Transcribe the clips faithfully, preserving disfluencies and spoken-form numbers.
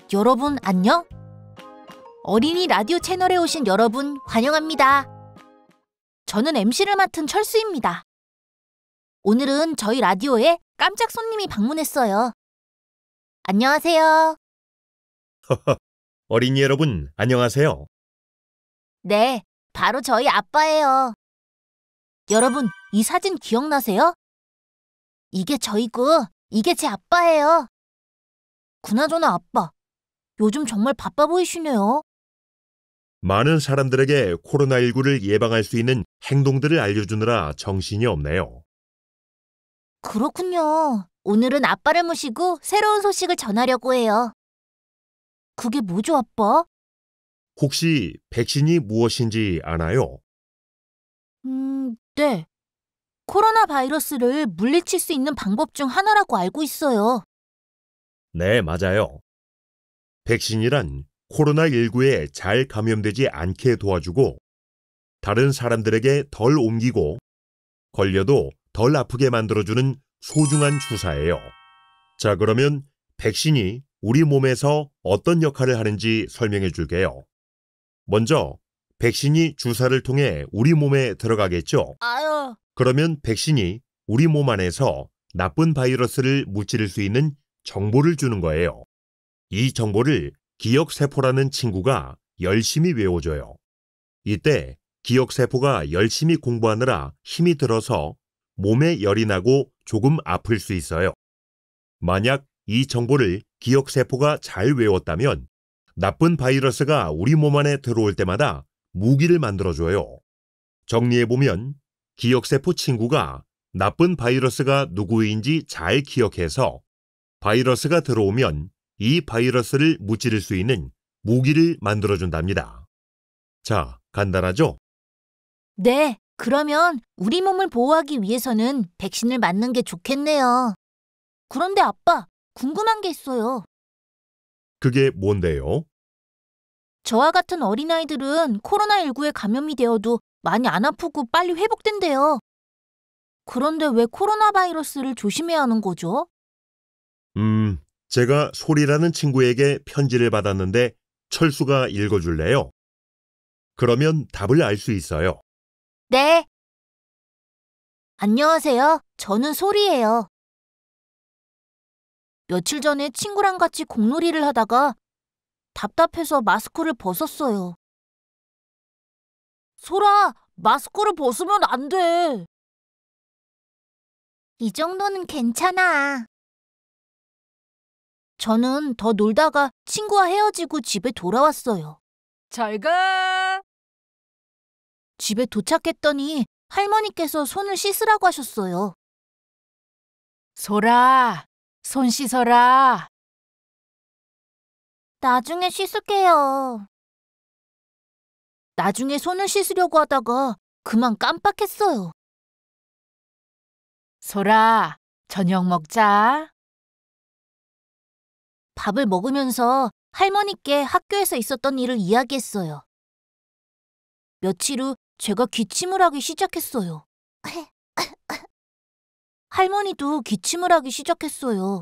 여러분 안녕? 어린이 라디오 채널에 오신 여러분 환영합니다. 저는 엠시를 맡은 철수입니다. 오늘은 저희 라디오에 깜짝 손님이 방문했어요. 안녕하세요. 어린이 여러분, 안녕하세요. 네, 바로 저희 아빠예요. 여러분, 이 사진 기억나세요? 이게 저이고, 이게 제 아빠예요. 그나저나 아빠, 요즘 정말 바빠 보이시네요. 많은 사람들에게 코로나십구를 예방할 수 있는 행동들을 알려주느라 정신이 없네요. 그렇군요. 오늘은 아빠를 모시고 새로운 소식을 전하려고 해요. 그게 뭐죠, 아빠? 혹시 백신이 무엇인지 아나요? 음, 네. 코로나 바이러스를 물리칠 수 있는 방법 중 하나라고 알고 있어요. 네, 맞아요. 백신이란 코로나십구에 잘 감염되지 않게 도와주고 다른 사람들에게 덜 옮기고 걸려도 덜 아프게 만들어주는 소중한 주사예요. 자, 그러면 백신이 우리 몸에서 어떤 역할을 하는지 설명해 줄게요. 먼저 백신이 주사를 통해 우리 몸에 들어가겠죠? 아유. 그러면 백신이 우리 몸 안에서 나쁜 바이러스를 무찌를 수 있는 정보를 주는 거예요. 이 정보를 기억세포라는 친구가 열심히 외워줘요. 이때 기억세포가 열심히 공부하느라 힘이 들어서 몸에 열이 나고 조금 아플 수 있어요. 만약 이 정보를 기억세포가 잘 외웠다면 나쁜 바이러스가 우리 몸 안에 들어올 때마다 무기를 만들어줘요. 정리해보면 기억세포 친구가 나쁜 바이러스가 누구인지 잘 기억해서 바이러스가 들어오면 이 바이러스를 무찌를 수 있는 무기를 만들어준답니다. 자, 간단하죠? 네, 그러면 우리 몸을 보호하기 위해서는 백신을 맞는 게 좋겠네요. 그런데 아빠, 궁금한 게 있어요. 그게 뭔데요? 저와 같은 어린아이들은 코로나십구에 감염이 되어도 많이 안 아프고 빨리 회복된대요. 그런데 왜 코로나 바이러스를 조심해야 하는 거죠? 음, 제가 소리라는 친구에게 편지를 받았는데 철수가 읽어줄래요? 그러면 답을 알 수 있어요. 네. 안녕하세요. 저는 소리예요. 며칠 전에 친구랑 같이 공놀이를 하다가 답답해서 마스크를 벗었어요. 소라, 마스크를 벗으면 안 돼. 이 정도는 괜찮아. 저는 더 놀다가 친구와 헤어지고 집에 돌아왔어요. 잘 가. 집에 도착했더니 할머니께서 손을 씻으라고 하셨어요. 소라, 손 씻어라. 나중에 씻을게요. 나중에 손을 씻으려고 하다가 그만 깜빡했어요. 소라, 저녁 먹자. 밥을 먹으면서 할머니께 학교에서 있었던 일을 이야기했어요. 며칠 후 제가 기침을 하기 시작했어요. 할머니도 기침을 하기 시작했어요.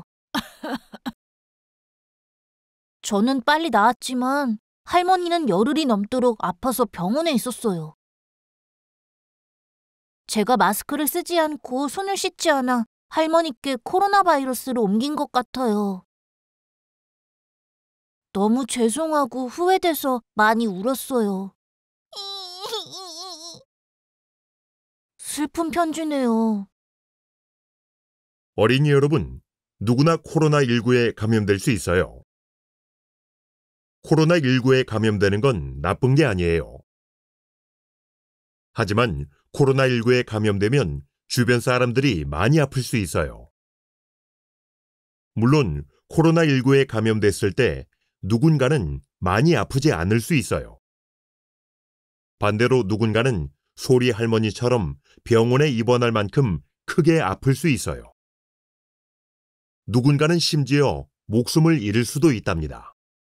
저는 빨리 나았지만 할머니는 열흘이 넘도록 아파서 병원에 있었어요. 제가 마스크를 쓰지 않고 손을 씻지 않아 할머니께 코로나 바이러스를 옮긴 것 같아요. 너무 죄송하고 후회돼서 많이 울었어요. 슬픈 편지네요. 어린이 여러분, 누구나 코로나십구에 감염될 수 있어요. 코로나십구에 감염되는 건 나쁜 게 아니에요. 하지만 코로나십구에 감염되면 주변 사람들이 많이 아플 수 있어요. 물론 코로나십구에 감염됐을 때 누군가는 많이 아프지 않을 수 있어요. 반대로 누군가는 소리 할머니처럼 병원에 입원할 만큼 크게 아플 수 있어요. 누군가는 심지어 목숨을 잃을 수도 있답니다.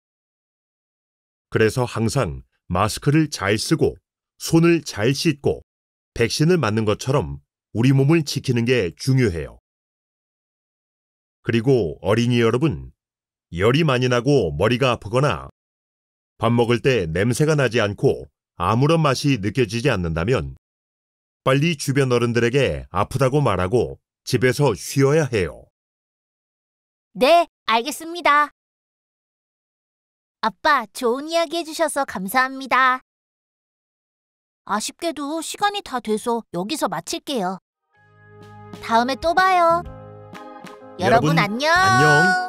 그래서 항상 마스크를 잘 쓰고 손을 잘 씻고 백신을 맞는 것처럼 우리 몸을 지키는 게 중요해요. 그리고 어린이 여러분, 열이 많이 나고 머리가 아프거나 밥 먹을 때 냄새가 나지 않고 아무런 맛이 느껴지지 않는다면 빨리 주변 어른들에게 아프다고 말하고 집에서 쉬어야 해요. 네, 알겠습니다. 아빠, 좋은 이야기 해주셔서 감사합니다. 아쉽게도 시간이 다 돼서 여기서 마칠게요. 다음에 또 봐요. 여러분, 여러분, 안녕. 안녕.